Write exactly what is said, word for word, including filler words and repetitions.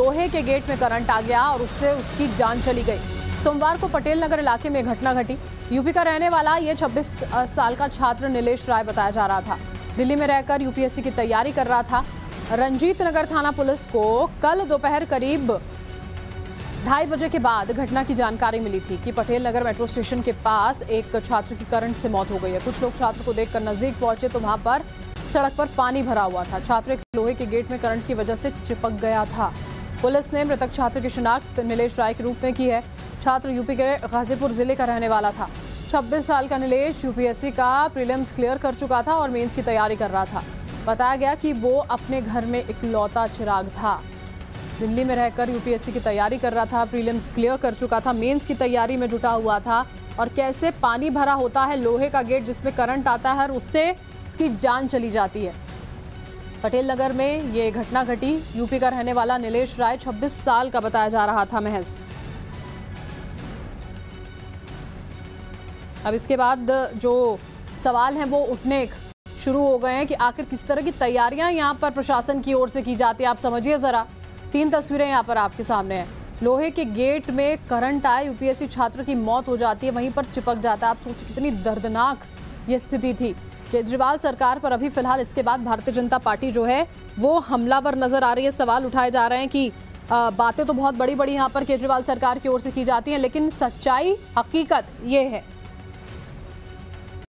लोहे के गेट में करंट आ गया और उससे उसकी जान चली गई। सोमवार को पटेल नगर इलाके में घटना घटी। यूपी का रहने वाला ये छब्बीस साल का छात्र नीलेश राय बताया जा रहा था। दिल्ली में रहकर यूपीएससी की तैयारी कर रहा था। रंजीत नगर थाना पुलिस को कल दोपहर करीब ढाई बजे के बाद घटना की जानकारी मिली थी कि पटेल नगर मेट्रो स्टेशन के पास एक छात्र की करंट से मौत हो गई है। कुछ लोग छात्र को देखकर नजदीक पहुंचे तो वहां पर सड़क पर पानी भरा हुआ था। छात्र एक लोहे के गेट में करंट की वजह से चिपक गया था। पुलिस ने मृतक छात्र की शिनाख्त नीलेश राय के रूप में की है। छात्र यूपी के गाजीपुर जिले का रहने वाला था। छब्बीस साल का नीलेश यूपीएससी का प्रीलिम्स क्लियर कर चुका था और मेंस की तैयारी कर रहा था। बताया गया कि वो अपने घर में इकलौता चिराग था। दिल्ली में रहकर यूपीएससी की तैयारी कर रहा था, प्रीलिम्स क्लियर कर चुका था, मेंस की तैयारी में जुटा हुआ था। और कैसे पानी भरा होता है लोहे का गेट जिसमें करंट आता है और उससे उसकी जान चली जाती है। पटेल नगर में ये घटना घटी। यूपी का रहने वाला नीलेश राय छब्बीस साल का बताया जा रहा था महज। अब इसके बाद जो सवाल हैं वो उठने शुरू हो गए हैं कि आखिर किस तरह की तैयारियां यहां पर प्रशासन की ओर से की जाती है। आप समझिए जरा, तीन तस्वीरें यहां पर आपके सामने हैं। लोहे के गेट में करंट आए, यूपीएससी छात्र की मौत हो जाती है, वहीं पर चिपक जाता है। आप सोचिए कितनी दर्दनाक ये स्थिति थी। केजरीवाल सरकार पर अभी फिलहाल इसके बाद भारतीय जनता पार्टी जो है वो हमलावर नजर आ रही है। सवाल उठाए जा रहे हैं कि आ, बातें तो बहुत बड़ी बड़ी यहां पर केजरीवाल सरकार की ओर से की जाती हैं, लेकिन सच्चाई हकीकत ये है